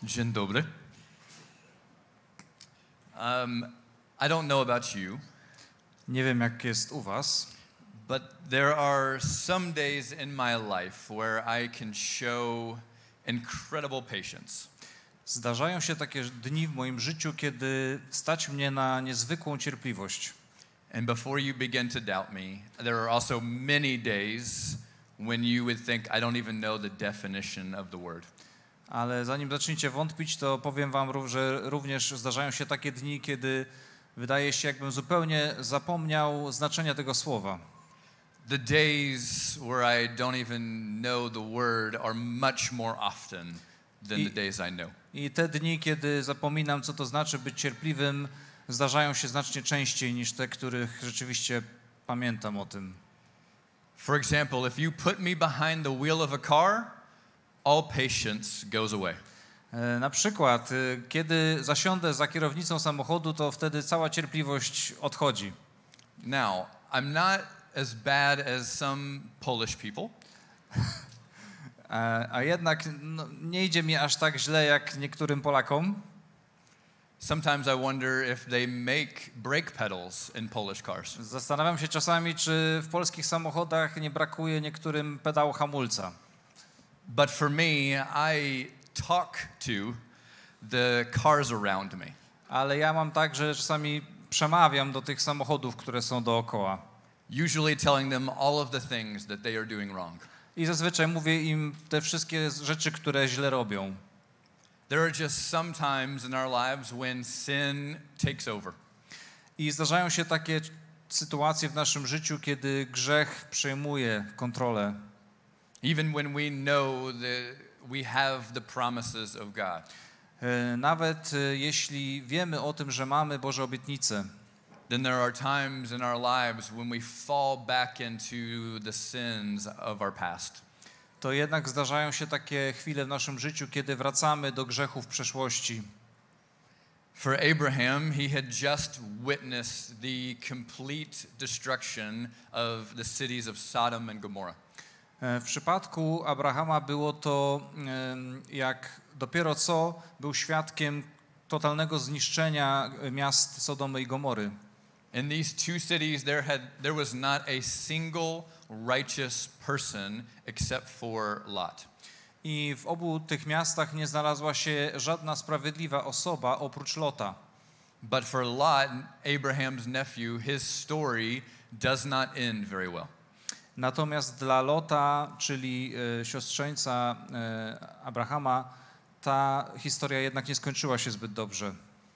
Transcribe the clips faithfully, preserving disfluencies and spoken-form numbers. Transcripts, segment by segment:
Dzień dobry. Um, I don't know about you. Nie wiem, jak jest u was, but there are some days in my life where I can show incredible patience. Zdarzają się takie dni w moim życiu, kiedy stać mnie na niezwykłą cierpliwość. And before you begin to doubt me, there are also many days when you would think I don't even know the definition of the word. Ale zanim zaczniecie wątpić, to powiem wam, że również zdarzają się takie dni, kiedy wydaje się, jakbym zupełnie zapomniał znaczenia tego słowa. The days where I don't even know the word are much more often than I, the days I know. I te dni, kiedy zapominam, co to znaczy być cierpliwym, zdarzają się znacznie częściej niż te, których rzeczywiście pamiętam o tym. For example, if you put me behind the wheel of a car, all patience goes away. Na przykład, kiedy zasiądę za kierownicą samochodu, to wtedy cała cierpliwość odchodzi. Now, I'm not as bad as some Polish people. A, a jednak no, nie idzie mi aż tak źle jak niektórym Polakom. Sometimes I wonder if they make brake pedals in Polish cars. Zastanawiam się czasami, czy w polskich samochodach nie brakuje niektórym pedału hamulca. But for me, I talk to the cars around me. Ale ja mam tak, że czasami przemawiam do tych samochodów, które są dookoła. Usually telling them all of the things that they are doing wrong. I zazwyczaj mówię im te wszystkie rzeczy, które źle robią. There are just some times in our lives when sin takes over. I zdarzają się takie sytuacje w naszym życiu, kiedy grzech przejmuje kontrolę. Even when we know that we have the promises of God. Nawet jeśli wiemy o tym, że mamy Boże obietnice. Then there are times in our lives when we fall back into the sins of our past. To jednak zdarzają się takie chwile w naszym życiu, kiedy wracamy do grzechów przeszłości. For Abraham, he had just witnessed the complete destruction of the cities of Sodom and Gomorrah. W przypadku Abrahama było to, jak dopiero co był świadkiem totalnego zniszczenia miast Sodomy i Gomory. In these two cities there had there was not a single righteous person except for Lot. I w obu tych miastach nie znalazła się żadna sprawiedliwa osoba oprócz Lota. But for Lot, Abraham's nephew, his story does not end very well. Natomiast dla Lota, czyli e, siostrzeńca e, Abrahama, ta historia jednak nie skończyła się zbyt dobrze.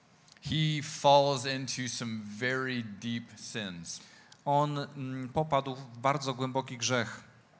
He falls into some very deep sins. On mm, popadł w bardzo głęboki grzech.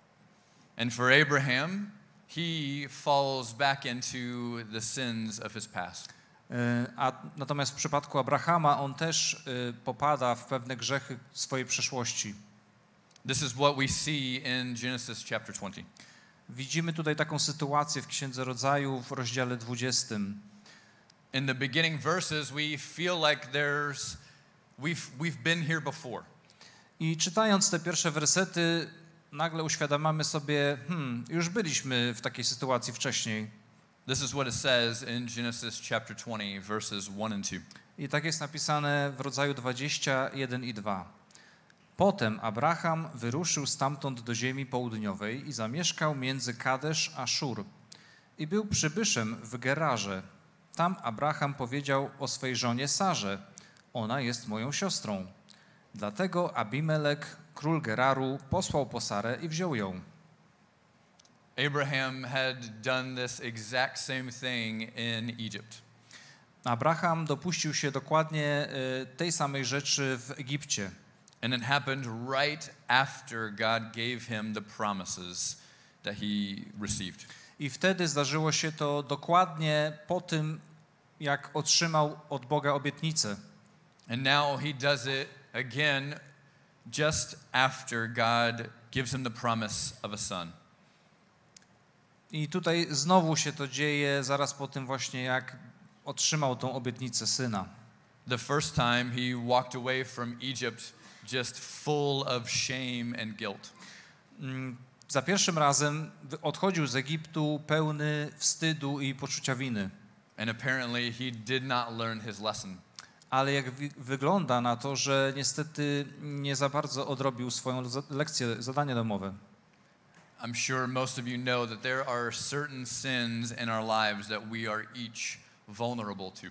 And for Abraham, he falls back into the sins of his past. E, a natomiast w przypadku Abrahama on też e, popada w pewne grzechy swojej przeszłości. This is what we see in Genesis chapter twenty. Widzimy tutaj taką sytuację w Księdze Rodzaju w rozdziale dwudziestym. In the beginning verses we feel like there's we've we've been here before. I czytając te pierwsze wersety, nagle uświadamiamy sobie, hmm, już byliśmy w takiej sytuacji wcześniej. This is what it says in Genesis chapter twenty verses one and two. I tak jest napisane w Rodzaju dwudziestym jeden i dwa. Potem Abraham wyruszył stamtąd do ziemi południowej i zamieszkał między Kadesz a Szur. I był przybyszem w Gerarze. Tam Abraham powiedział o swej żonie Sarze: ona jest moją siostrą. Dlatego Abimelek, król Geraru, posłał po Sarę i wziął ją. Abraham had done this exact same thing in Egypt. Abraham dopuścił się dokładnie tej samej rzeczy w Egipcie. And it happened right after God gave him the promises that he received. I wtedy zdarzyło się to dokładnie po tym, jak otrzymał od Boga obietnicę. And now he does it again just after God gives him the promise of a son. I tutaj znowu się to dzieje zaraz po tym właśnie, jak otrzymał tą obietnicę syna. The first time he walked away from Egypt just full of shame and guilt. Za pierwszym razem odchodził z Egiptu pełny wstydu i poczucia winy. And apparently he did not learn his lesson. Ale jak wi- wygląda na to, że niestety nie za bardzo odrobił swoją za- lekcję, zadanie domowe. I'm sure most of you know that there are certain sins in our lives that we are each vulnerable to.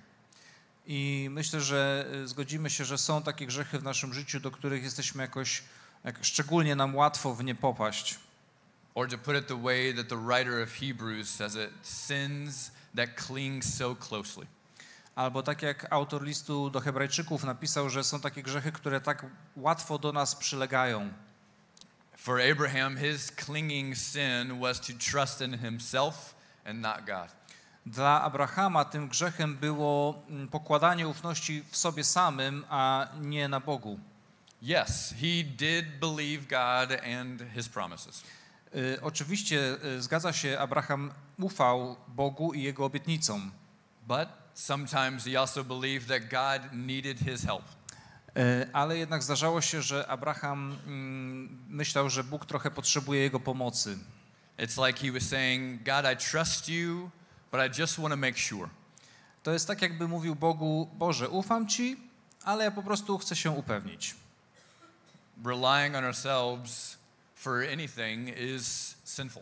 I myślę, że y, zgodzimy się, że są takie grzechy w naszym życiu, do których jesteśmy jakoś, jak szczególnie nam łatwo w nie popaść. Or to put it the way that the writer of Hebrews says it, sins that cling so closely. Albo tak jak autor listu do Hebrajczyków napisał, że są takie grzechy, które tak łatwo do nas przylegają. For Abraham, his clinging sin was to trust in himself and not God. Dla Abrahama tym grzechem było mm, pokładanie ufności w sobie samym, a nie na Bogu. Yes, he did believe God and his promises. Y, oczywiście y, zgadza się, Abraham ufał Bogu i Jego obietnicom, But sometimes he also believed that God needed his help. y, ale jednak zdarzało się, że Abraham mm, myślał, że Bóg trochę potrzebuje jego pomocy. It's like he was saying, God, I trust you, but I just want to make sure. To jest tak, jakby mówił Bogu: Boże, ufam Ci, ale ja po prostu chcę się upewnić. Relying on ourselves for anything is sinful.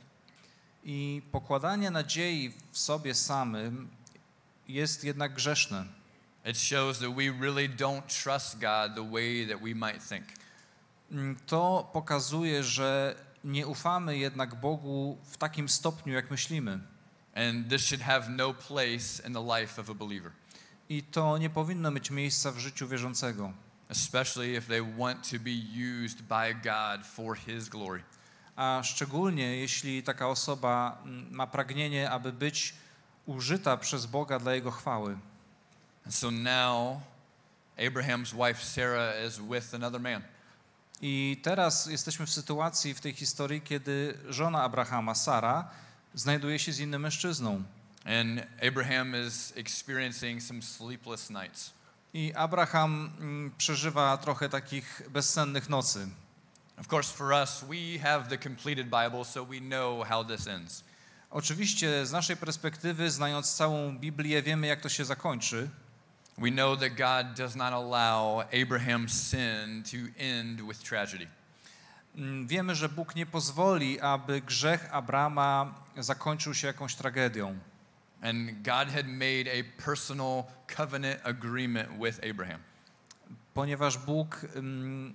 I pokładanie nadziei w sobie samym jest jednak grzeszne. It shows that we really don't trust God the way that we might think. Mm, To pokazuje, że nie ufamy jednak Bogu w takim stopniu, jak myślimy. And this should have no place in the life of a believer, I to nie powinno mieć miejsca w życiu wierzącego. especially if they want to be used by God for his glory. A szczególnie jeśli taka osoba mm, ma pragnienie, aby być użyta przez Boga dla Jego chwały. And so now Abraham's wife Sarah is with another man. I teraz jesteśmy w sytuacji w tej historii, kiedy żona Abrahama, Sara, znajduje się z innym mężczyzną. And Abraham is experiencing some sleepless nights. I Abraham mm, przeżywa trochę takich bezsennych nocy. Of course, for us, we have the completed Bible, so we know how this ends. Oczywiście z naszej perspektywy, znając całą Biblię, wiemy, jak to się zakończy. We know that God does not allow Abraham's sin to end with tragedy. Mm, Wiemy, że Bóg nie pozwoli, aby grzech Abrama zakończył się jakąś tragedią. And God had made a personal covenant agreement with Abraham. Ponieważ Bóg mm,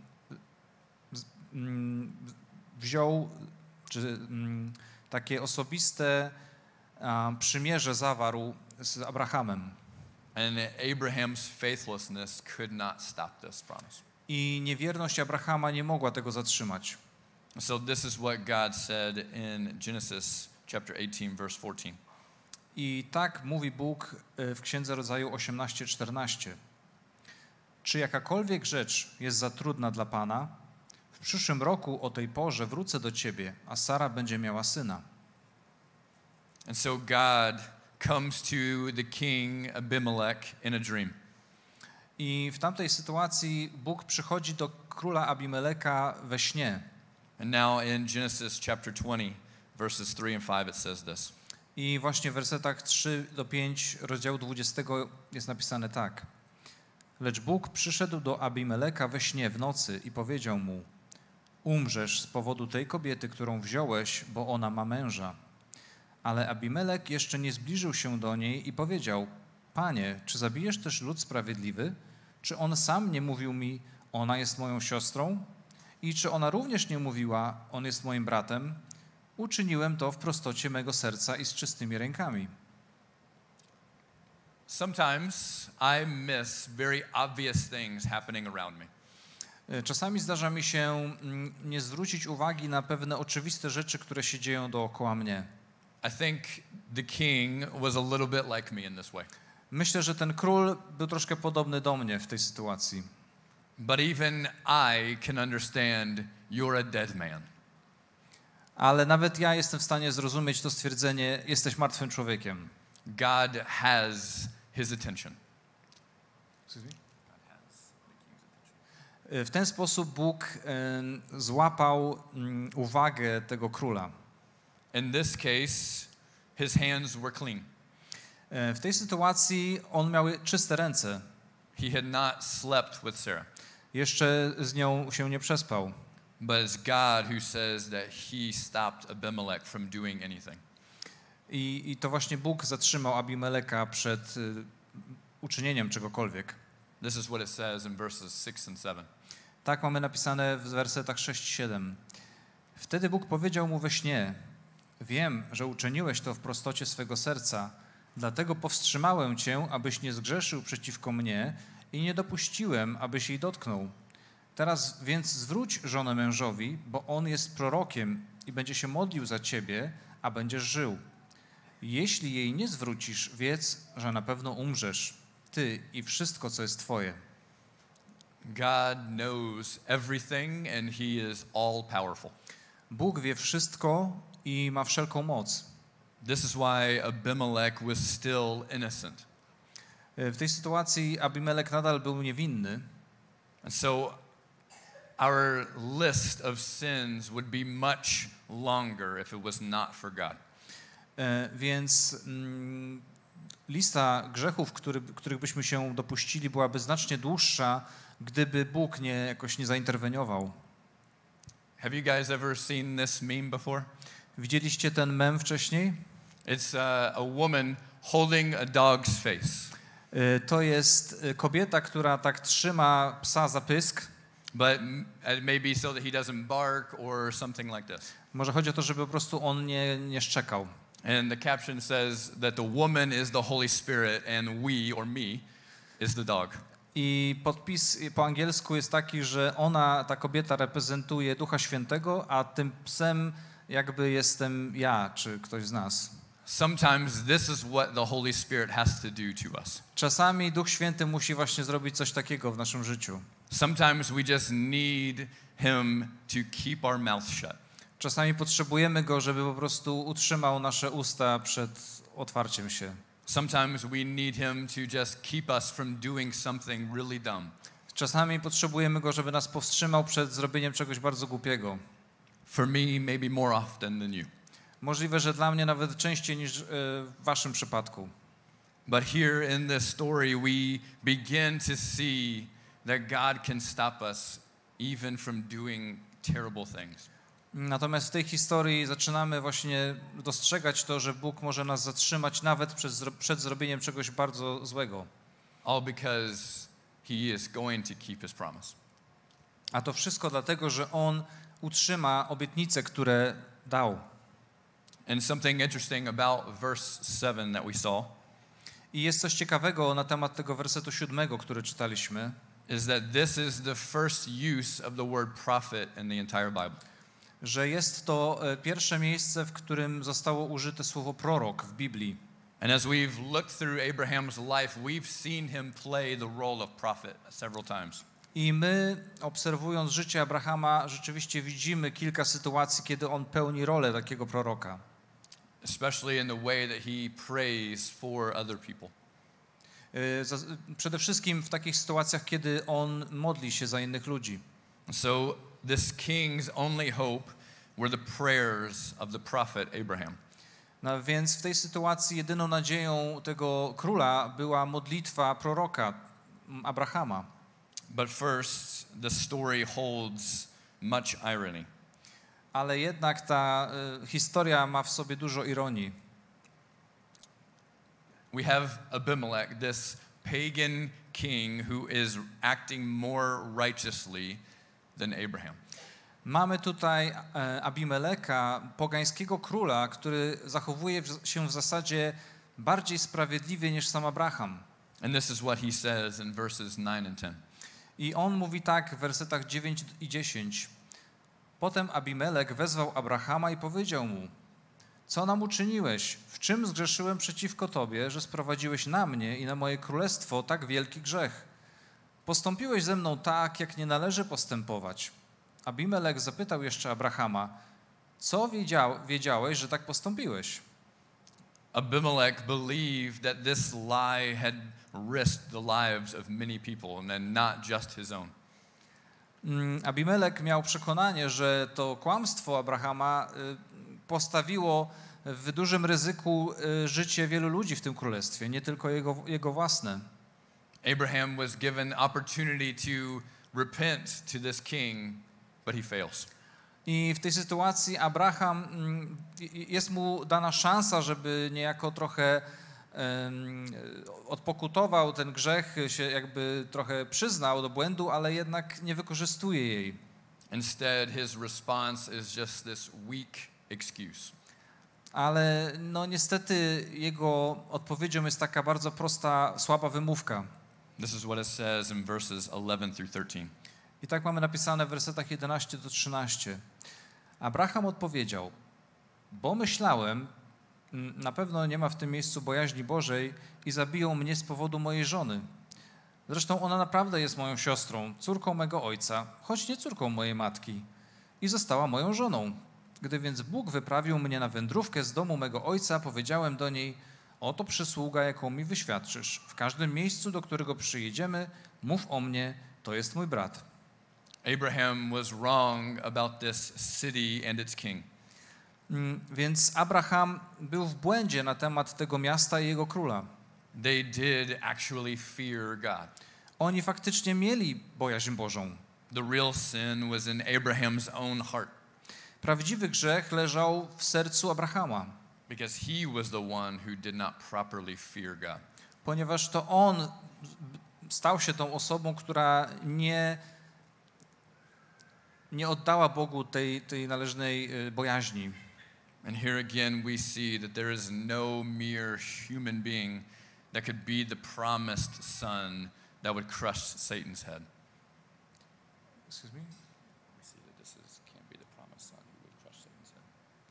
z- mm, wziął, czy mm, takie osobiste a, przymierze zawarł z Abrahamem. And Abraham's faithlessness could not stop this promise. I niewierność Abrahama nie mogła tego zatrzymać. So this is what God said in Genesis chapter eighteen, verse fourteen. I tak mówi Bóg y, w Księdze Rodzaju osiemnaście czternaście. Czy jakakolwiek rzecz jest za trudna dla Pana? W przyszłym roku o tej porze wrócę do Ciebie, a Sara będzie miała syna. And so God comes to the king Abimelech in a dream. I w tamtej sytuacji Bóg przychodzi do króla Abimeleka we śnie. And now in Genesis chapter twenty, verses three and five, it says this. I właśnie w wersetach trzy do pięć rozdziału dwudziestego jest napisane tak. Lecz Bóg przyszedł do Abimeleka we śnie w nocy i powiedział mu: umrzesz z powodu tej kobiety, którą wziąłeś, bo ona ma męża. Ale Abimelek jeszcze nie zbliżył się do niej i powiedział: Panie, czy zabijesz też lud sprawiedliwy? Czy on sam nie mówił mi: ona jest moją siostrą? I czy ona również nie mówiła: on jest moim bratem? Uczyniłem to w prostocie mego serca i z czystymi rękami. Sometimes I miss very obvious things happening around me. Czasami zdarza mi się mm, nie zwrócić uwagi na pewne oczywiste rzeczy, które się dzieją dookoła mnie. I think the king was a little bit like me in this way. Myślę, że ten król był troszkę podobny do mnie w tej sytuacji. But even I can understand you're a dead man. Ale nawet ja jestem w stanie zrozumieć to stwierdzenie: jesteś martwym człowiekiem. God has his attention. W ten sposób Bóg y, złapał y, uwagę tego króla. In this case, his hands were clean. E, W tej sytuacji on miał czyste ręce. He had not slept with Sarah. Jeszcze z nią się nie przespał. But it's God who says that he stopped Abimelech from doing anything. I, I to właśnie Bóg zatrzymał Abimeleka przed y, uczynieniem czegokolwiek. This is what it says in verses six and seven. Tak mamy napisane w wersetach sześć siedem. Wtedy Bóg powiedział mu we śnie: wiem, że uczyniłeś to w prostocie swego serca, dlatego powstrzymałem cię, abyś nie zgrzeszył przeciwko mnie i nie dopuściłem, abyś jej dotknął. Teraz więc zwróć żonę mężowi, bo on jest prorokiem i będzie się modlił za ciebie, a będziesz żył. Jeśli jej nie zwrócisz, wiedz, że na pewno umrzesz, ty i wszystko, co jest twoje. God knows everything and he is all powerful. Bóg wie wszystko i ma wszelką moc. This is why Abimelech was still innocent. W tej sytuacji Abimelek nadal był niewinny. And so our list of sins would be much longer if it was not for God. E, Więc mm, lista grzechów, który, których byśmy się dopuścili, byłaby znacznie dłuższa, gdyby Bóg nie, jakoś nie zainterweniował. Have you guys ever seen this meme before? Widzieliście ten mem wcześniej? It's uh, a woman holding a dog's face. E, To jest e, kobieta, która tak trzyma psa za pysk. But m- it may be so that he doesn't bark or something like this. Może chodzi o to, żeby po prostu on nie, nie szczekał. And the caption says that the woman is the Holy Spirit and we, or me, is the dog. I podpis po angielsku jest taki, że ona, ta kobieta, reprezentuje Ducha Świętego, a tym psem jakby jestem ja, czy ktoś z nas. Sometimes this is what the Holy Spirit has to do to us. Czasami Duch Święty musi właśnie zrobić coś takiego w naszym życiu. Sometimes we just need him to keep our mouth shut. Czasami potrzebujemy Go, żeby po prostu utrzymał nasze usta przed otwarciem się. Sometimes we need him to just keep us from doing something really dumb. Czasami potrzebujemy Go, żeby nas powstrzymał przed zrobieniem czegoś bardzo głupiego. For me, maybe more often than you. Możliwe, że dla mnie nawet częściej niż w waszym przypadku. But here in this story, we begin to see that God can stop us even from doing terrible things. Natomiast w tej historii zaczynamy właśnie dostrzegać to, że Bóg może nas zatrzymać nawet przed, przed zrobieniem czegoś bardzo złego. All because he is going to keep his promise. A to wszystko dlatego, że On utrzyma obietnice, które dał. And something interesting about verse seven that we saw I jest coś ciekawego na temat tego wersetu siódmego, który czytaliśmy, is that this is the first use of the word prophet in the entire Bible. że jest to e, pierwsze miejsce, w którym zostało użyte słowo prorok w Biblii. And as we've looked through Abraham's life, we've seen him play the role of prophet several times. I my, obserwując życie Abrahama, rzeczywiście widzimy kilka sytuacji, kiedy on pełni rolę takiego proroka. Especially in the way that he prays for other people. E, za- Przede wszystkim w takich sytuacjach, kiedy on modli się za innych ludzi. So this king's only hope were the prayers of the prophet Abraham. No więc w tej sytuacji jedyną nadzieją tego króla była modlitwa proroka m, Abrahama. But first, the story holds much irony. Ale jednak ta y, historia ma w sobie dużo ironii. We have Abimelech, this pagan king who is acting more righteously than Abraham. Mamy tutaj e, Abimeleka, pogańskiego króla, który zachowuje w, się w zasadzie bardziej sprawiedliwie niż sam Abraham. And this is what he says in verses nine and ten. I on mówi tak w wersetach dziewięć i dziesięć. Potem Abimelek wezwał Abrahama i powiedział mu: co nam uczyniłeś? W czym zgrzeszyłem przeciwko Tobie, że sprowadziłeś na mnie i na moje królestwo tak wielki grzech? Postąpiłeś ze mną tak, jak nie należy postępować. Abimelek zapytał jeszcze Abrahama: co wiedział, wiedziałeś, że tak postąpiłeś? Abimelech believed that this lie had risked the lives of many people and then not just his own. Mm, Abimelek miał przekonanie, że to kłamstwo Abrahama y, postawiło w dużym ryzyku y, życie wielu ludzi w tym królestwie, nie tylko jego, jego własne. Abraham was given opportunity to repent to this king, but he fails. I w tej sytuacji Abraham, mm, jest mu dana szansa, żeby niejako trochę um, odpokutował ten grzech, się jakby trochę przyznał do błędu, ale jednak nie wykorzystuje jej. Instead, his response is just this weak excuse. Ale no niestety jego odpowiedzią jest taka bardzo prosta, słaba wymówka. This is what it says in verses eleven through thirteen. I tak mamy napisane w wersetach jedenaście do trzynastu. Abraham odpowiedział: bo myślałem, na pewno nie ma w tym miejscu bojaźni Bożej i zabiją mnie z powodu mojej żony. Zresztą ona naprawdę jest moją siostrą, córką mego ojca, choć nie córką mojej matki, i została moją żoną. Gdy więc Bóg wyprawił mnie na wędrówkę z domu mego ojca, powiedziałem do niej: oto przysługa, jaką mi wyświadczysz. W każdym miejscu, do którego przyjedziemy, mów o mnie, to jest mój brat. Abraham was wrong about this city and its king. Więc Abraham był w błędzie na temat tego miasta i jego króla. They did actually fear God. Oni faktycznie mieli bojaźń Bożą. The real sin was in Abraham's own heart. Prawdziwy grzech leżał w sercu Abrahama. Because he was the one who did not properly fear God. Ponieważ to on stał się tą osobą, która nie, nie oddała Bogu tej, tej należnej bojaźni. And here again we see that there is no mere human being that could be the promised son that would crush Satan's head. Excuse me? We see that this is, can't be the promised son who would crush Satan's head.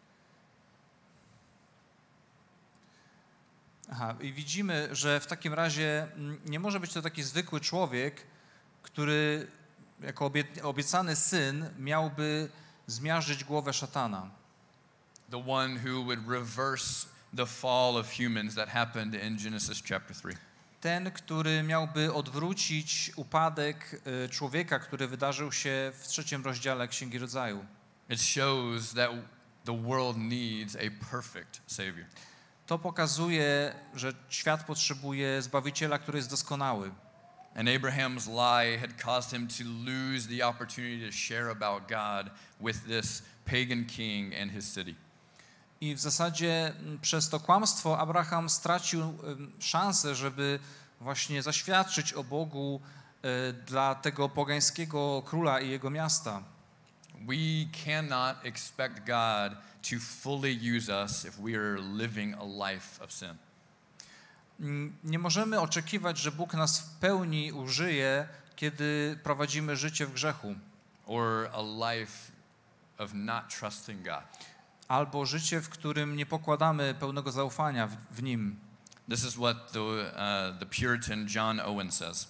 Aha, i widzimy, że w takim razie nie może być to taki zwykły człowiek, który jako obiecany syn miałby zmiażdżyć głowę szatana. The one who would reverse the fall of humans that happened in Genesis chapter three. Ten, który miałby odwrócić upadek człowieka, który wydarzył się w trzecim rozdziale Księgi Rodzaju. It shows that the world needs a perfect savior. To pokazuje, że świat potrzebuje Zbawiciela, który jest doskonały. And Abraham's lie had caused him to lose the opportunity to share about God with this pagan king and his city. I w zasadzie przez to kłamstwo Abraham stracił szansę, żeby właśnie zaświadczyć o Bogu dla tego pogańskiego króla i jego miasta. We cannot expect God to fully use us if we are living a life of sin. Nie możemy oczekiwać, że Bóg nas w pełni użyje, kiedy prowadzimy życie w grzechu. Or a life of not trusting God. Albo życie, w którym nie pokładamy pełnego zaufania w, w Nim. This is what the, uh, the Puritan John Owen says.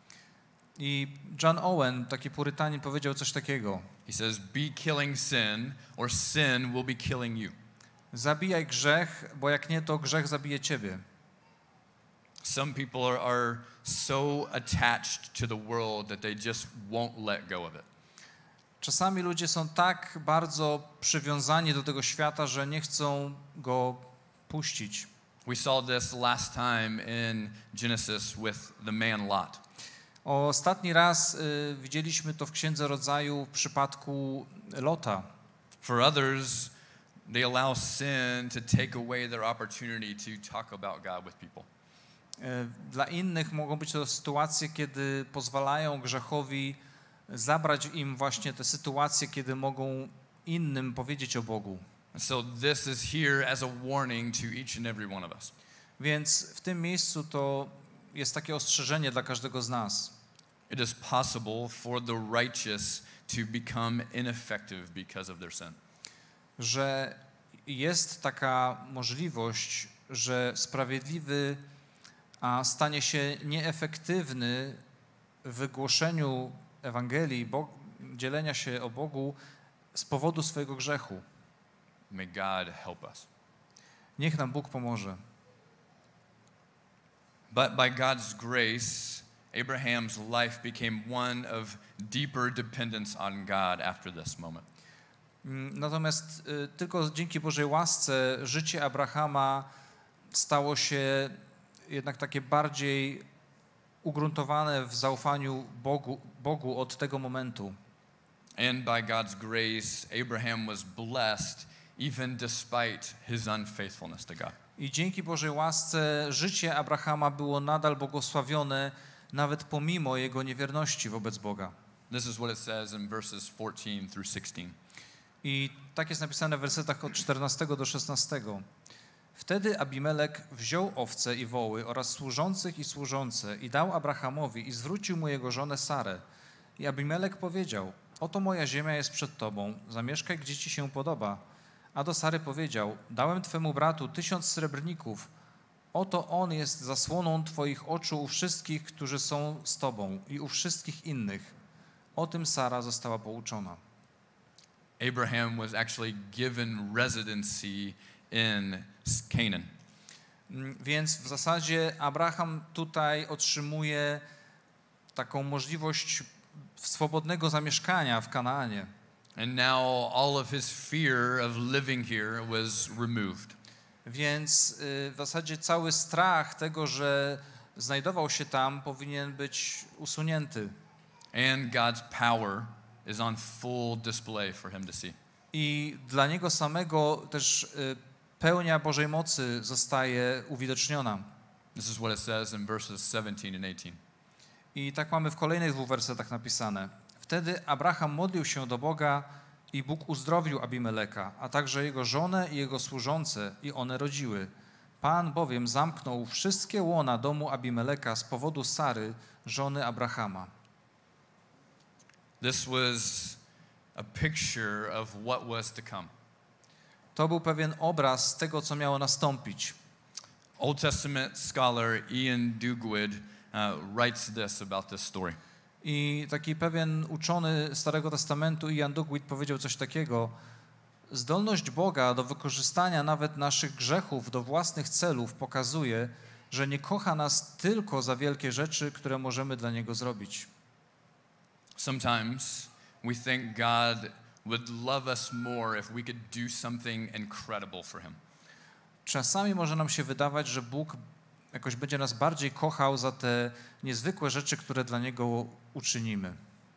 I John Owen, taki purytanin, powiedział coś takiego. He says, be killing sin, or sin will be killing you. Zabijaj grzech, bo jak nie, to grzech zabije ciebie. Some people are, are so attached to the world that they just won't let go of it. Czasami ludzie są tak bardzo przywiązani do tego świata, że nie chcą go puścić. We saw this last time in Genesis with the man Lot. Ostatni raz y, widzieliśmy to w Księdze Rodzaju w przypadku Lota. For others, they allow sin to take away their opportunity to talk about God with people. Y, dla innych mogą być to sytuacje, kiedy pozwalają grzechowi zabrać im właśnie te sytuacje, kiedy mogą innym powiedzieć o Bogu. So this is here as a warning to each and every one of us. Więc w tym miejscu to jest takie ostrzeżenie dla każdego z nas. It is possible for the righteous to become ineffective because of their sin. Że jest taka możliwość, że sprawiedliwy a stanie się nieefektywny w wygłoszeniu Ewangelii, Bo- dzielenia się o Bogu z powodu swojego grzechu. May God help us. Niech nam Bóg pomoże. But by God's grace, Abraham's life became one of deeper dependence on God after this moment. Natomiast tylko dzięki Bożej łasce życie Abrahama stało się jednak takie bardziej ugruntowane w zaufaniu Bogu, Bogu od tego momentu. And by God's grace, Abraham was blessed even despite his unfaithfulness to God. I dzięki Bożej łasce życie Abrahama było nadal błogosławione, nawet pomimo jego niewierności wobec Boga. This is what it says in verses fourteen through sixteen. I tak jest napisane w wersetach od czternastego do szesnastego. Wtedy Abimelek wziął owce i woły oraz służących i służące i dał Abrahamowi i zwrócił mu jego żonę Sarę. I Abimelek powiedział: oto moja ziemia jest przed tobą, zamieszkaj gdzie ci się podoba. A do Sary powiedział: dałem twemu bratu tysiąc srebrników, oto on jest zasłoną twoich oczu u wszystkich, którzy są z tobą i u wszystkich innych. O tym Sara została pouczona. Abraham was actually given residency in Canaan. Więc w zasadzie Abraham tutaj otrzymuje taką możliwość swobodnego zamieszkania w Kanaanie. And now all of his fear of living here was removed. Więc w zasadzie cały strach tego, że znajdował się tam, powinien być usunięty. And God's power is on full display for him to see. I dla niego samego też pełnia Bożej mocy zostaje uwidoczniona. This is what it says in verses seventeen and eighteen. I tak mamy w kolejnych dwóch wersetach napisane. Wtedy Abraham modlił się do Boga i Bóg uzdrowił Abimeleka, a także jego żonę i jego służące i one rodziły. Pan bowiem zamknął wszystkie łona domu Abimeleka z powodu Sary, żony Abrahama. This was a picture of what was to come. To był pewien obraz tego, co miało nastąpić. Old Testament scholar Ian Duguid uh, writes this about this story. I taki pewien uczony Starego Testamentu Ian Duguid powiedział coś takiego: zdolność Boga do wykorzystania nawet naszych grzechów do własnych celów pokazuje, że nie kocha nas tylko za wielkie rzeczy, które możemy dla Niego zrobić. Sometimes we think God would love us more if we could do something incredible for him. Czasami może nam się wydawać, że Bóg jakoś będzie nas bardziej kochał za te niezwykłe rzeczy, które dla Niego uczynimy.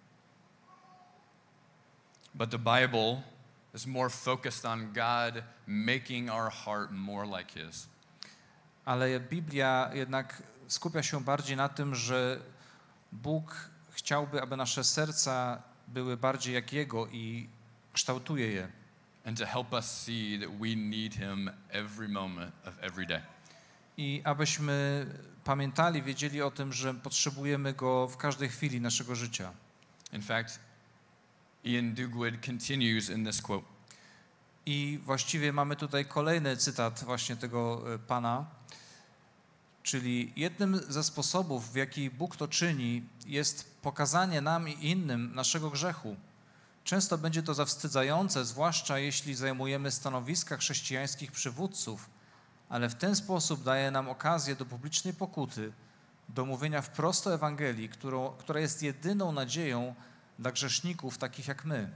But the Bible is more focused on God making our heart more like his. Ale Biblia jednak skupia się bardziej na tym, że Bóg chciałby, aby nasze serca były bardziej jak Jego i kształtuje je. And to help us see that we need him every moment of every day. I abyśmy pamiętali, wiedzieli o tym, że potrzebujemy Go w każdej chwili naszego życia. In fact, Ian Duguid continues in this quote. I właściwie mamy tutaj kolejny cytat właśnie tego pana, czyli jednym ze sposobów, w jaki Bóg to czyni, jest pokazanie nam i innym naszego grzechu. Często będzie to zawstydzające, zwłaszcza jeśli zajmujemy stanowiska chrześcijańskich przywódców, ale w ten sposób daje nam okazję do publicznej pokuty, do mówienia wprost o Ewangelii, którą, która jest jedyną nadzieją dla grzeszników takich jak my.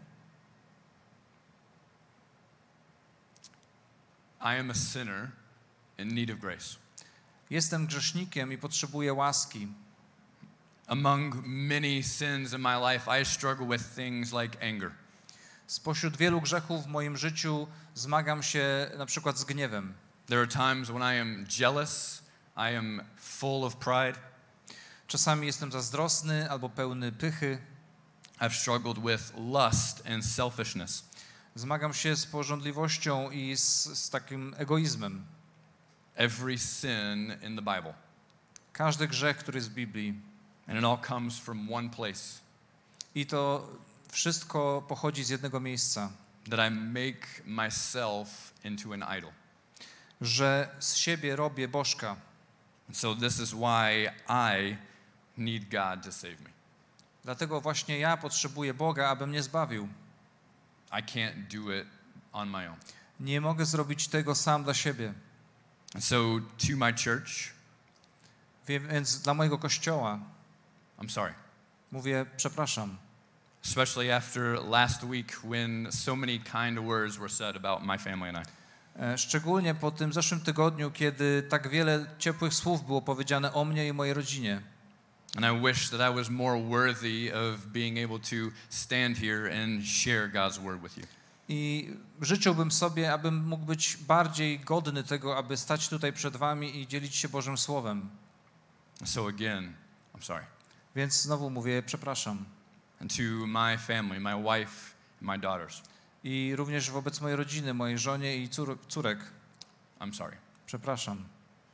I am a sinner in need of grace. Jestem grzesznikiem i potrzebuję łaski. Among many sins in my life, I struggle with things like anger. Spośród wielu grzechów w moim życiu zmagam się na przykład z gniewem. There are times when I am jealous, I am full of pride. Czasami jestem zazdrosny albo pełny pychy. I've struggled with lust and selfishness. Zmagam się z pożądliwością i z, z takim egoizmem. Every sin in the Bible. Każdy grzech, który jest w Biblii. And it all comes from one place. I to wszystko pochodzi z jednego miejsca. That I make myself into an idol. Że z siebie robię bożka. So this is why I need God to save me. Dlatego właśnie ja potrzebuję Boga, aby mnie zbawił. I can't do it on my own. Nie mogę zrobić tego sam dla siebie. So to my church, Więc dla mojego kościoła I'm sorry. mówię przepraszam. especially after last week when so many kind words were said about my family and I. E, Szczególnie po tym zeszłym tygodniu, kiedy tak wiele ciepłych słów było powiedziane o mnie i mojej rodzinie. And I wish that I was more worthy of being able to stand here and share God's word with you. I życzyłbym sobie, abym mógł być bardziej godny tego, aby stać tutaj przed wami i dzielić się Bożym Słowem. So again, I'm sorry. Więc znowu mówię, przepraszam. And to my family, my wife, and my daughters, I również wobec mojej rodziny, mojej żonie i cór- córek. I'm sorry. Przepraszam.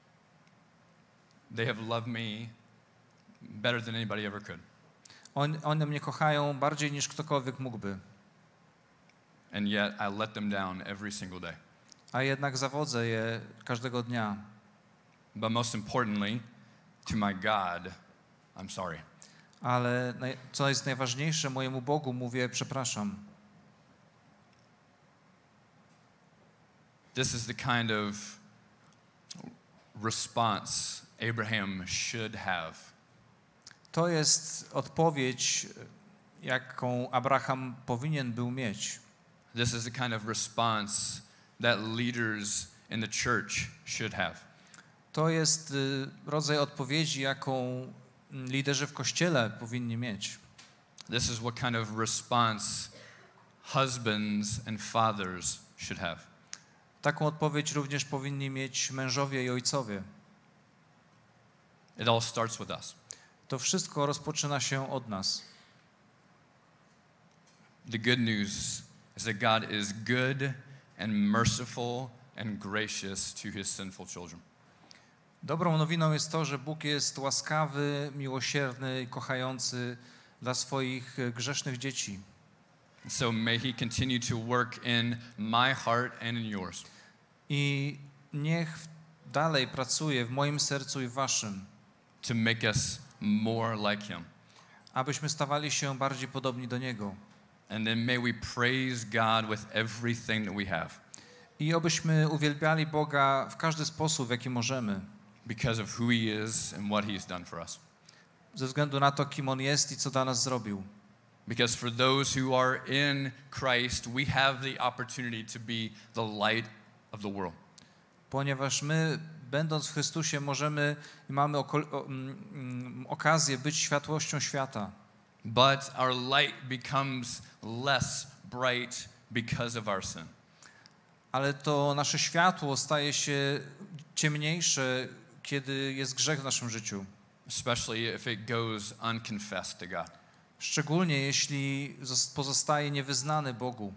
They have loved me better than anybody ever could. On, one mnie kochają bardziej niż ktokolwiek mógłby. And yet I let them down every single day. A jednak zawodzę je każdego dnia. But most importantly, to my God, I'm sorry. Ale naj, co jest najważniejsze, mojemu Bogu mówię przepraszam. This is the kind of response Abraham should have. To jest odpowiedź, jaką Abraham powinien był mieć. This is the kind of response that leaders in the church should have. To jest y, rodzaj odpowiedzi, jaką liderzy w Kościele powinni mieć. This is what kind of response husbands and fathers should have. Taką odpowiedź również powinni mieć mężowie i ojcowie. It all starts with us. To wszystko rozpoczyna się od nas. The good news is that God is good and merciful and gracious to his sinful children. Dobrą nowiną jest to, że Bóg jest łaskawy, miłosierny i kochający dla swoich grzesznych dzieci. So may he continue to work in my heart and in yours. I niech dalej pracuje w moim sercu i w waszym, To make us more like him. abyśmy stawali się bardziej podobni do Niego. And then may we praise God with everything that we have I obyśmy uwielbiali Boga w każdy sposób, w jaki możemy, because of who he is and what he's done for us. ze względu na to, kim On jest i co dla nas zrobił. Because for those who are in Christ, we have the opportunity to be the light of the world. Ponieważ my, będąc w Chrystusie, możemy i mamy oko- o, mm, okazję być światłością świata. But our light becomes less bright because of our sin. Ale to nasze światło staje się ciemniejsze, kiedy jest grzech w naszym życiu. Especially if it goes unconfessed to God. Szczególnie jeśli zos- pozostaje niewyznany Bogu.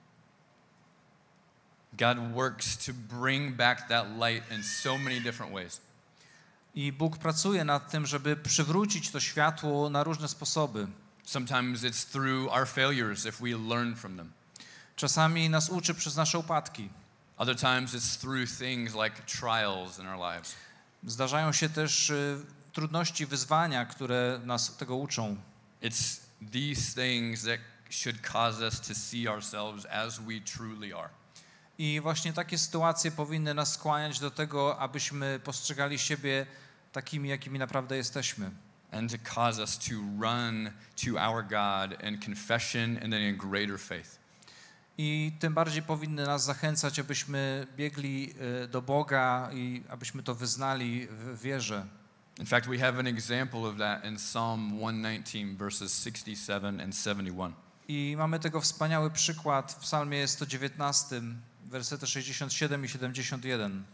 God works to bring back that light in so many different ways. I Bóg pracuje nad tym, żeby przywrócić to światło na różne sposoby. Sometimes it's through our failures if we learn from them. Czasami nas uczy przez nasze upadki. Other times it's through things like trials in our lives. Zdarzają się też y, trudności, wyzwania, które nas tego uczą. It's these things that should cause us to see ourselves as we truly are. I właśnie takie sytuacje powinny nas skłaniać do tego, abyśmy postrzegali siebie takimi, jakimi naprawdę jesteśmy. And to cause us to run to our God in confession and then in greater faith. I tym bardziej powinny nas zachęcać, abyśmy biegli y, do Boga i abyśmy to wyznali w wierze. In fact, we have an example of that in Psalm one nineteen, verses sixty-seven and seventy-one. I mamy tego wspaniały przykład w Psalmie sto dziewiętnastym, wersety sześćdziesiąt siedem i siedemdziesiąt jeden.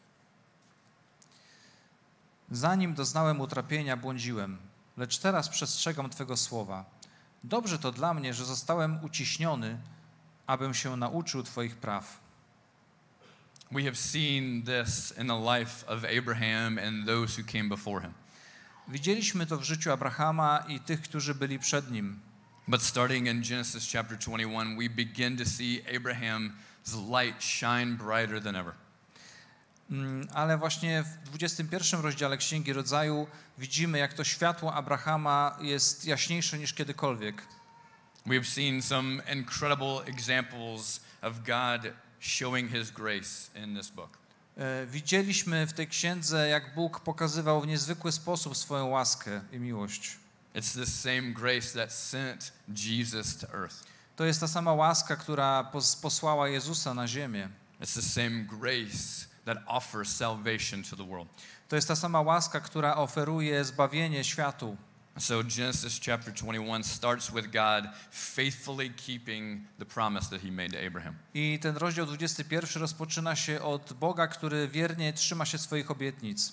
Zanim doznałem utrapienia, błądziłem, lecz teraz przestrzegam Twego słowa. Dobrze to dla mnie, że zostałem uciśniony, abym się nauczył Twoich praw. We have seen this in the life of Abraham and those who came before him. Widzieliśmy to w życiu Abrahama i tych, którzy byli przed nim. But starting in Genesis chapter twenty-one, we begin to see Abraham's light shine brighter than ever. Mm, Ale właśnie w dwudziestym pierwszym rozdziale Księgi Rodzaju widzimy, jak to światło Abrahama jest jaśniejsze niż kiedykolwiek. We have seen some incredible examples of God showing his grace in this book. E, Widzieliśmy w tej księdze, jak Bóg pokazywał w niezwykły sposób swoją łaskę i miłość. It's the same grace that sent Jesus to earth. To jest ta sama łaska, która pos- posłała Jezusa na ziemię. It's the same grace that offers salvation to the world. To jest ta sama łaska, która oferuje zbawienie światu. So Genesis chapter twenty-one starts with God faithfully keeping the promise that he made to Abraham. I ten rozdział dwudziesty pierwszy rozpoczyna się od Boga, który wiernie trzyma się swoich obietnic.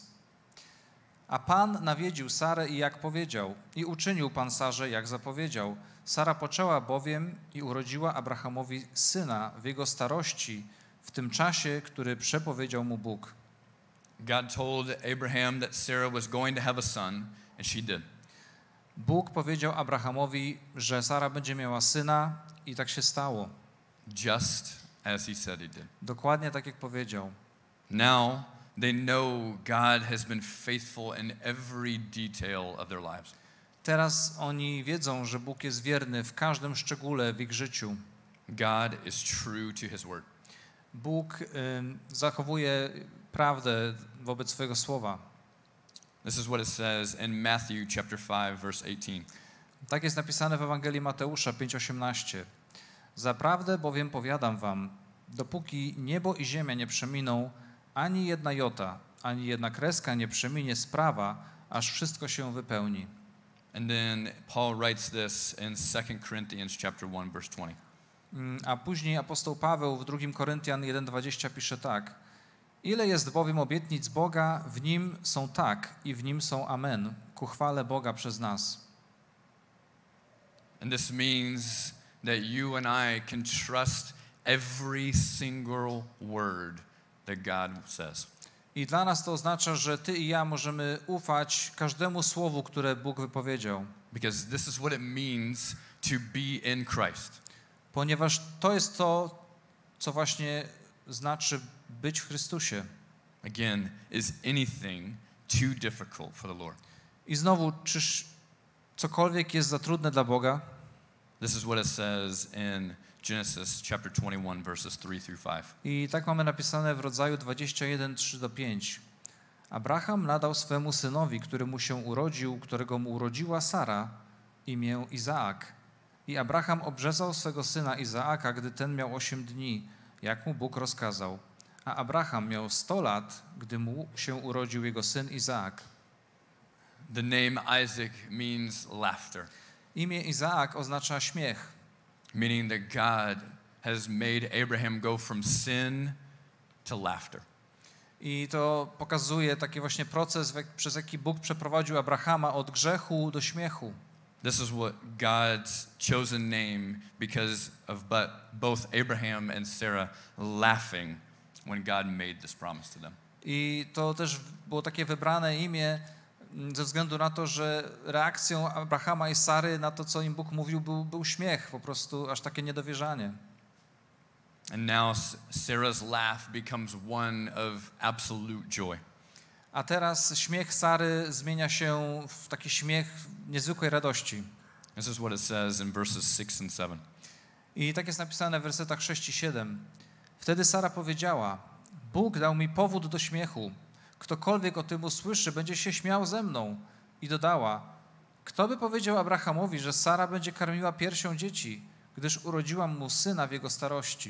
A Pan nawiedził Sarę i jak powiedział, i uczynił Pan Sarze, jak zapowiedział. Sara poczęła bowiem i urodziła Abrahamowi syna w jego starości, w tym czasie, który przepowiedział mu Bóg. God told Abraham that Sarah was going to have a son, and she did. Bóg powiedział Abrahamowi, że Sara będzie miała syna i tak się stało. Just as he said he did. Dokładnie tak, jak powiedział. Now they know God has been faithful in every detail of their lives. Teraz oni wiedzą, że Bóg jest wierny w każdym szczególe w ich życiu. God is true to his word. Bóg y, zachowuje prawdę wobec swojego słowa. This is what it says in Matthew chapter five verse eighteen. Tak jest napisane w Ewangelii Mateusza pięć osiemnaście. Zaprawdę bowiem powiadam wam, dopóki niebo i ziemia nie przeminą, ani jedna jota, ani jedna kreska nie przeminie z prawa, aż wszystko się wypełni. And then Paul writes this in Second Corinthians chapter one verse twenty. A później apostoł Paweł w drugim Koryntian jeden dwadzieścia pisze tak. Ile jest bowiem obietnic Boga, w Nim są tak i w Nim są amen, ku chwale Boga przez nas. And this means that you and I can trust every single word that God says. I dla nas to oznacza, że ty i ja możemy ufać każdemu słowu, które Bóg wypowiedział. Because this is what it means to be in Christ. Ponieważ to jest to, co właśnie znaczy być w Chrystusie. Again, is anything too difficult for the Lord? I znowu, czyż cokolwiek jest za trudne dla Boga? This is what it says in Genesis chapter twenty-one verses three through five. I tak mamy napisane w rodzaju dwadzieścia jeden, trzy do pięć. Abraham nadał swemu synowi, który mu się urodził, którego mu urodziła Sara, imię Izaak. I Abraham obrzezał swego syna Izaaka, gdy ten miał osiem dni, jak mu Bóg rozkazał. A Abraham miał sto lat, gdy mu się urodził jego syn Izaak. The name Isaac means laughter, Imię Izaak oznacza śmiech, meaning that God has made Abraham go from sin to laughter. i to pokazuje taki właśnie proces, przez jaki Bóg przeprowadził Abrahama od grzechu do śmiechu. This is what God's chosen name because of but both Abraham and Sarah laughing when God made this promise to them. I to też było takie wybrane imię ze względu na to, że reakcją Abrahama i Sary na to, co im Bóg mówił, był, był śmiech, po prostu aż takie niedowierzanie. And now Sarah's laugh becomes one of absolute joy. A teraz śmiech Sary zmienia się w taki śmiech niezwykłej radości. This is what it says in verses six and seven. I tak jest napisane w wersetach sześć i siedem. Wtedy Sara powiedziała, Bóg dał mi powód do śmiechu. Ktokolwiek o tym usłyszy, będzie się śmiał ze mną. I dodała, kto by powiedział Abrahamowi, że Sara będzie karmiła piersią dzieci, gdyż urodziłam mu syna w jego starości.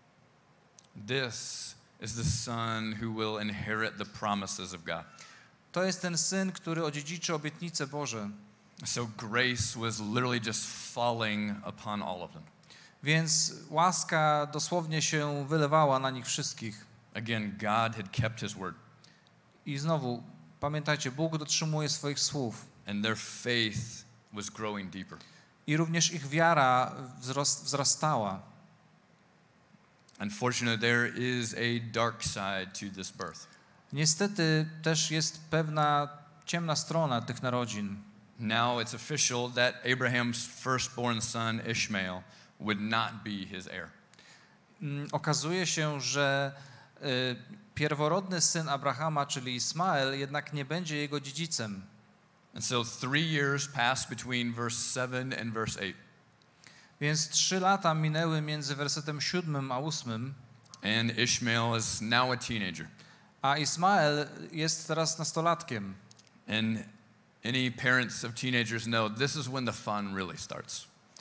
This is the son who will inherit the promises of God. To jest ten syn, który odziedziczy obietnice Boże. So grace was literally just falling upon all of them. Więc łaska dosłownie się wylewała na nich wszystkich. Again, God had kept his word. I znowu, pamiętajcie, Bóg dotrzymuje swoich słów. And their faith was growing deeper. I również ich wiara wzrost, wzrastała. Unfortunately, there is a dark side to this birth. Niestety też jest pewna ciemna strona tych narodzin. Now it's official that Abraham's firstborn son Ishmael would not be his heir. Okazuje się, że y, pierworodny syn Abrahama, czyli Ismael, jednak nie będzie jego dziedzicem. And so three years passed between verse seven and verse eight. Więc trzy lata minęły między wersetem siódmym a ósmym. And Ishmael is now a teenager. A Ismael jest teraz nastolatkiem. And any parents of teenagers know this is when the fun really starts.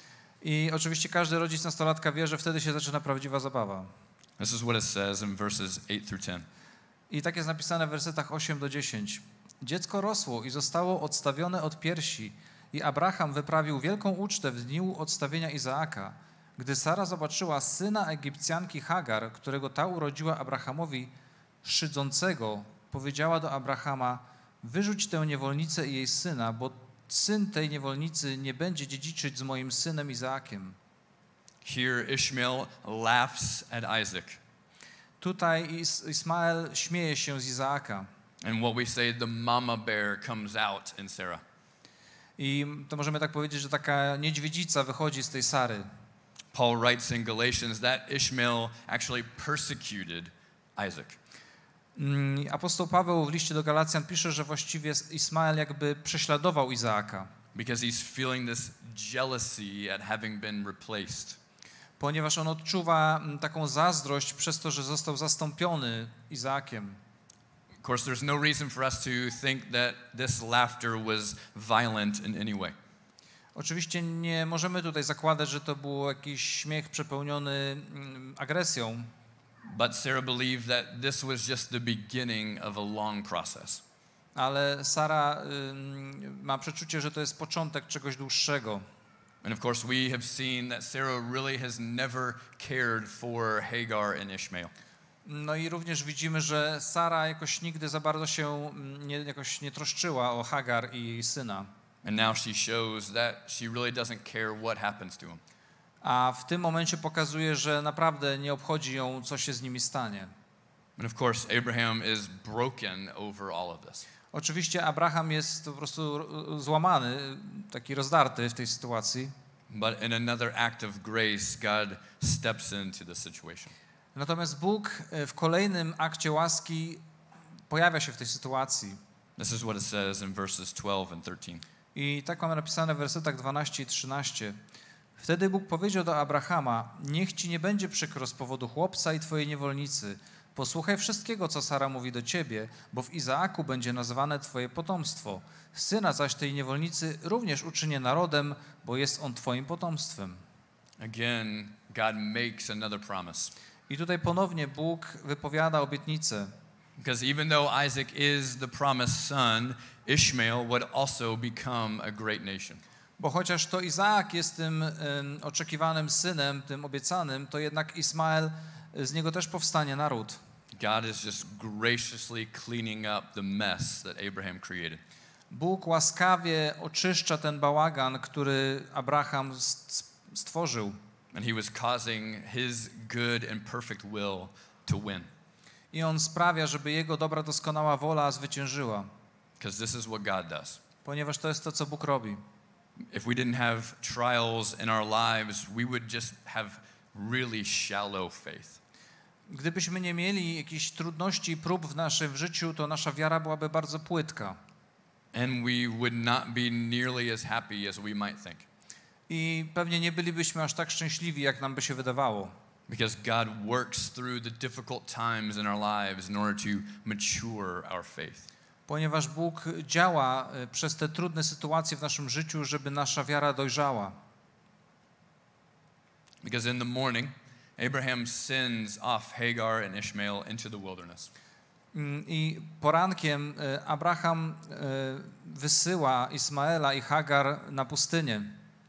I oczywiście każdy rodzic nastolatka wie, że wtedy się zaczyna prawdziwa zabawa. This is what it says in verses eight through ten. I tak jest napisane w wersetach osiem do dziesięciu. Dziecko rosło i zostało odstawione od piersi i Abraham wyprawił wielką ucztę w dniu odstawienia Izaaka. Gdy Sara zobaczyła syna Egipcjanki Hagar, którego ta urodziła Abrahamowi szydzącego, powiedziała do Abrahama: wyrzuć tę niewolnicę i jej syna, bo syn tej niewolnicy nie będzie dziedziczyć z moim synem Izaakiem. Here Ishmael laughs at Isaac. Tutaj Is- Ismael śmieje się z Izaaka. And what we say, the mama bear comes out in Sarah. I to możemy tak powiedzieć, że taka niedźwiedzica wychodzi z tej Sary. Paul writes in Galatians that Ishmael actually persecuted Isaac. Mm, Apostoł Paweł w liście do Galacjan pisze, że właściwie Ismael jakby prześladował Izaaka, Because he's feeling this jealousy at having been replaced. ponieważ on odczuwa mm, taką zazdrość przez to, że został zastąpiony Izaakiem. Of course, there's no reason for us to think that this laughter was violent in any way. Oczywiście nie możemy tutaj zakładać, że to był jakiś śmiech przepełniony mm, agresją, But Sarah believed that this was just the beginning of a long process. ale Sara ym, ma przeczucie, że to jest początek czegoś dłuższego. And of course, we have seen that Sarah really has never cared for Hagar and Ishmael. No i również widzimy, że Sara jakoś nigdy za bardzo się mm, nie, jakoś nie troszczyła o Hagar i jej syna. And now she shows that she really doesn't care what happens to him. A w tym momencie pokazuje, że naprawdę nie obchodzi ją, co się z nimi stanie. And of course, Abraham is broken over all of this. Oczywiście Abraham jest po prostu złamany, taki rozdarty w tej sytuacji. But in another act of grace, God steps into the situation. Natomiast Bóg w kolejnym akcie łaski pojawia się w tej sytuacji. This is what it says in verses twelve and thirteen. I tak mamy napisane w wersetach dwanaście i trzynaście. Wtedy Bóg powiedział do Abrahama: niech ci nie będzie przykro z powodu chłopca i twojej niewolnicy. Posłuchaj wszystkiego, co Sara mówi do ciebie, bo w Izaaku będzie nazywane twoje potomstwo. Syna zaś tej niewolnicy również uczynię narodem, bo jest on twoim potomstwem. Again, God makes another promise. I tutaj ponownie Bóg wypowiada obietnicę. Because even though Isaac is the promised son, Ishmael would also become a great nation. Bo chociaż to Izaak jest tym um, oczekiwanym synem, tym obiecanym, to jednak Ismael, z niego też powstanie naród. God is just graciously cleaning up the mess that Abraham created. Bóg łaskawie oczyszcza ten bałagan, który Abraham stworzył. And he was causing his good and perfect will to win. I on sprawia, żeby jego dobra, doskonała wola zwyciężyła. Because this is what God does. Ponieważ to jest to, co Bóg robi. If we didn't have trials in our lives, we would just have really shallow faith. Gdybyśmy nie mieli jakichś trudności i prób w naszym życiu, to nasza wiara byłaby bardzo płytka. And we would not be nearly as happy as we might think. I pewnie nie bylibyśmy aż tak szczęśliwi, jak nam by się wydawało. Because God works through the difficult times in our lives in order to mature our faith. Ponieważ Bóg działa przez te trudne sytuacje w naszym życiu, żeby nasza wiara dojrzała. Because in the morning, Abraham sends off Hagar and Ishmael into the wilderness. I porankiem Abraham wysyła Ismaela i Hagar na pustynię.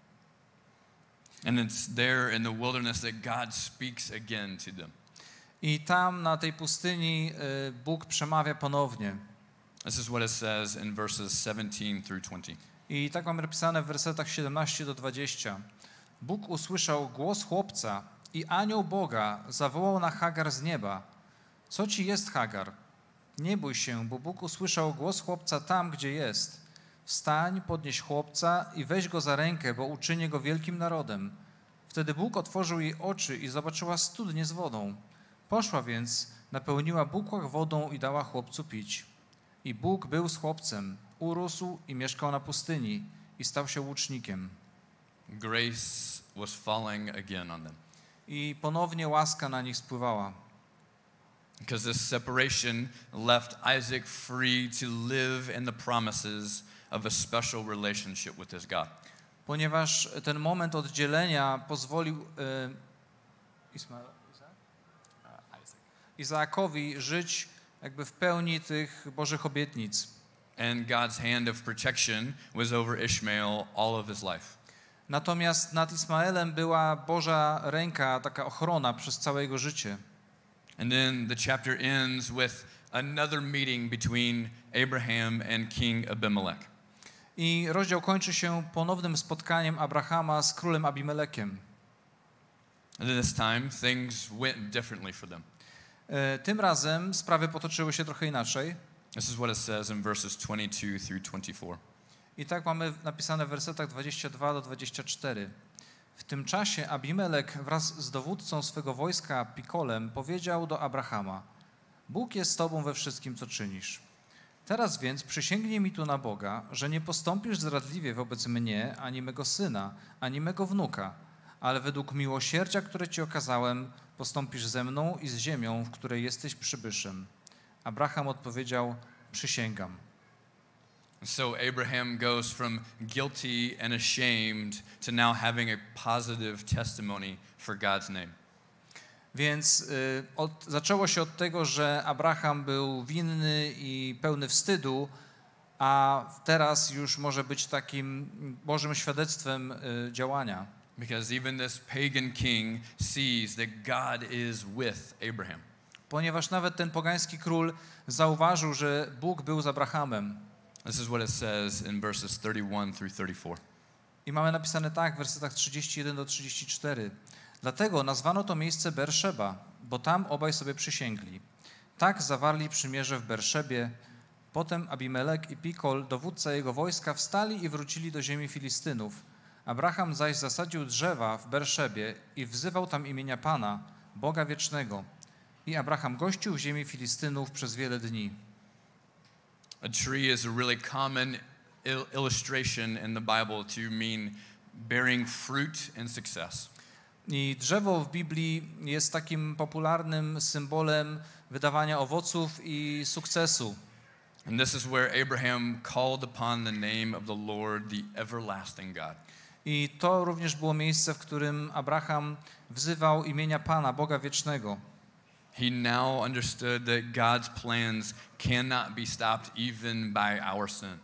And it's there in the wilderness that God speaks again to them. I tam na tej pustyni Bóg przemawia ponownie. This is what it says in verses seventeen through twenty. I tak mamy napisane w wersetach siedemnaście do dwudziestu. Bóg usłyszał głos chłopca i anioł Boga zawołał na Hagar z nieba: co ci jest, Hagar? Nie bój się, bo Bóg usłyszał głos chłopca tam, gdzie jest. Wstań, podnieś chłopca i weź go za rękę, bo uczynię go wielkim narodem. Wtedy Bóg otworzył jej oczy i zobaczyła studnię z wodą. Poszła więc, napełniła bukłak wodą i dała chłopcu pić. I Bóg był z chłopcem, urósł i mieszkał na pustyni i stał się łucznikiem. Grace was falling again on them. I ponownie łaska na nich spływała. Because this separation left Isaac free to live in the promises of a special relationship with his God. Ponieważ ten moment oddzielenia pozwolił e, Ismael, Izaakowi żyć jakby w pełni tych Bożych obietnic. And God's hand of protection was over Ishmael all of his life. Natomiast nad Ismaelem była Boża ręka, taka ochrona przez całe jego życie. And then the chapter ends with another meeting between Abraham and King Abimelech. I rozdział kończy się ponownym spotkaniem Abrahama z królem Abimelekiem. And this time things went differently for them. E, Tym razem sprawy potoczyły się trochę inaczej. This is what it says in verses twenty-two through twenty-four. I tak mamy napisane w wersetach dwudziestym drugim do dwudziestego czwartego. W tym czasie Abimelek wraz z dowódcą swego wojska Pikolem powiedział do Abrahama: Bóg jest z tobą we wszystkim, co czynisz. Teraz więc przysięgnij mi tu na Boga, że nie postąpisz zdradliwie wobec mnie, ani mego syna, ani mego wnuka, ale według miłosierdzia, które ci okazałem, postąpisz ze mną i z ziemią, w której jesteś przybyszem. Abraham odpowiedział: przysięgam. So Abraham goes from guilty and ashamed to now having a positive testimony for God's name. Więc y, od, zaczęło się od tego, że Abraham był winny i pełny wstydu, a teraz już może być takim Bożym świadectwem y, działania. Because even this pagan king sees that God is with Abraham. Ponieważ nawet ten pogański król zauważył, że Bóg był z Abrahamem. This is what it says in verses thirty-one through thirty-four. I mamy napisane tak w wersetach trzydziestym jeden do trzydziestego czwartego. Dlatego nazwano to miejsce Berszeba, bo tam obaj sobie przysięgli. Tak zawarli przymierze w Berszebie. Potem Abimelek i Pikol, dowódca jego wojska, wstali i wrócili do ziemi Filistynów. Abraham zaś zasadził drzewa w Berszebie i wzywał tam imienia Pana, Boga Wiecznego. I Abraham gościł w ziemi Filistynów przez wiele dni. A tree is a really common il- illustration in the Bible to mean bearing fruit and success. I drzewo w Biblii jest takim popularnym symbolem wydawania owoców i sukcesu. And this is where Abraham called upon the name of the Lord, the everlasting God. I to również było miejsce, w którym Abraham wzywał imienia Pana, Boga Wiecznego. He now understood that God's plans cannot be stopped even by our sin.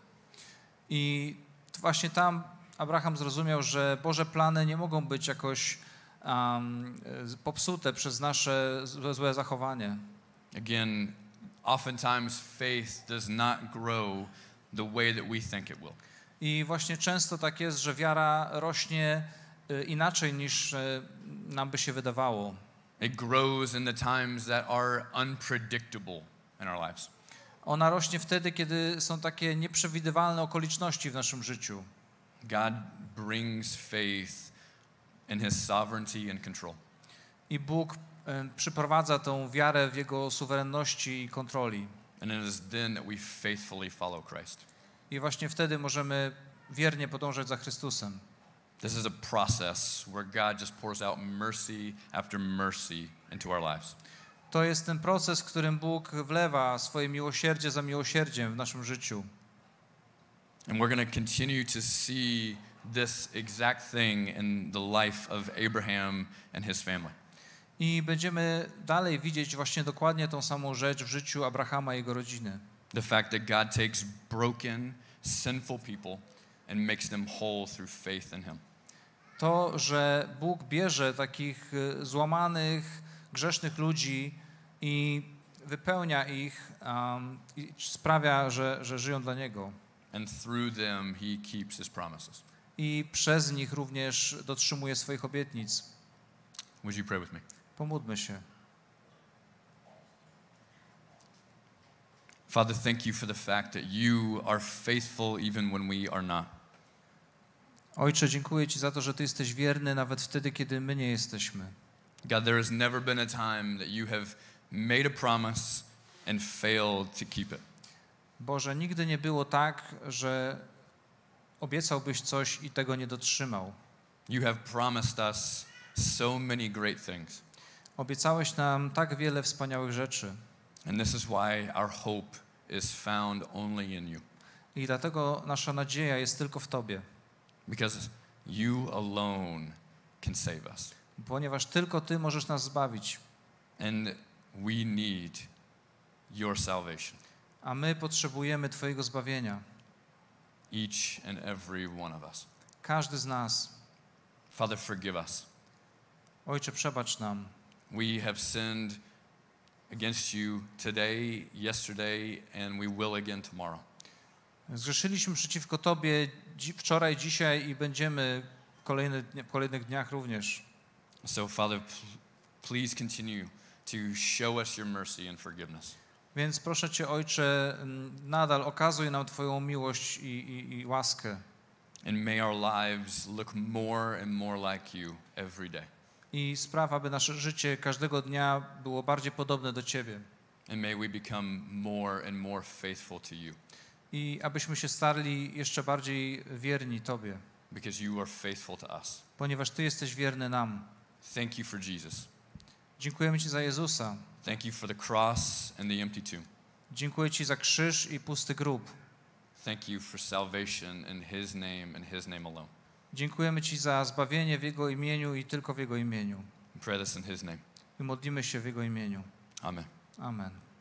I właśnie tam Abraham zrozumiał, że Boże plany nie mogą być jakoś um, popsute przez nasze złe, złe zachowanie. Again, oftentimes faith does not grow the way that we think it will. I właśnie często tak jest, że wiara rośnie inaczej niż nam by się wydawało. It grows in the times that are unpredictable in our lives. Ona rośnie wtedy, kiedy są takie nieprzewidywalne okoliczności w naszym życiu. God brings faith in his sovereignty and control. I Bóg e, przyprowadza tą wiarę w Jego suwerenności i kontroli. And it is then that we faithfully follow Christ. I właśnie wtedy możemy wiernie podążać za Chrystusem. This is a process where God just pours out mercy after mercy into our lives. To jest ten proces, w którym Bóg wlewa swoje miłosierdzie za miłosierdziem w naszym życiu. And we're going to continue to see this exact thing in the life of Abraham and his family. I będziemy dalej widzieć właśnie dokładnie tą samą rzecz w życiu Abrahama i jego rodziny. The fact that God takes broken, sinful people and makes them whole through faith in him. To, że Bóg bierze takich złamanych, grzesznych ludzi i wypełnia ich um, i sprawia, że, że żyją dla Niego. And through them he keeps his promises. I przez nich również dotrzymuje swoich obietnic. Would you pray with me? Pomódlmy się. Father, thank you for the fact that you are faithful even when we are not. Ojcze, dziękuję Ci za to, że Ty jesteś wierny nawet wtedy, kiedy my nie jesteśmy. God, there has never been a time that you have made a promise and failed to keep it. Boże, nigdy nie było tak, że obiecałbyś coś i tego nie dotrzymał. You have promised us so many great things. Obiecałeś nam tak wiele wspaniałych rzeczy. And this is why our hope is found only in you. I dlatego nasza nadzieja jest tylko w Tobie, because you alone can save us. ponieważ tylko Ty możesz nas zbawić, And we need your salvation, a my potrzebujemy Twojego zbawienia. each and every one of us. Każdy z nas. Father, forgive us. Ojcze, przebacz nam. We have sinned against you today, yesterday, and we will again tomorrow. Zgrzeszyliśmy przeciwko Tobie dzi- wczoraj, dzisiaj i będziemy kolejne, dnie- w kolejnych dniach również. So, Father, p- please continue to show us your mercy and forgiveness. Więc proszę Cię, Ojcze, m, nadal okazuj nam Twoją miłość i, i, i łaskę. And may our lives look more and more like you every day. I spraw, aby nasze życie każdego dnia było bardziej podobne do Ciebie. And may we become more and more faithful to you, I abyśmy się stali jeszcze bardziej wierni Tobie, because you are faithful to us. ponieważ Ty jesteś wierny nam. Thank you for Jesus. Dziękujemy Ci za Jezusa. Thank you for the cross and the empty tomb. Dziękuję Ci za krzyż i pusty grób. Thank you for salvation in his name and his name alone. Dziękujemy Ci za zbawienie w Jego imieniu i tylko w Jego imieniu. We pray this in his name. I modlimy się w Jego imieniu. Amen. Amen.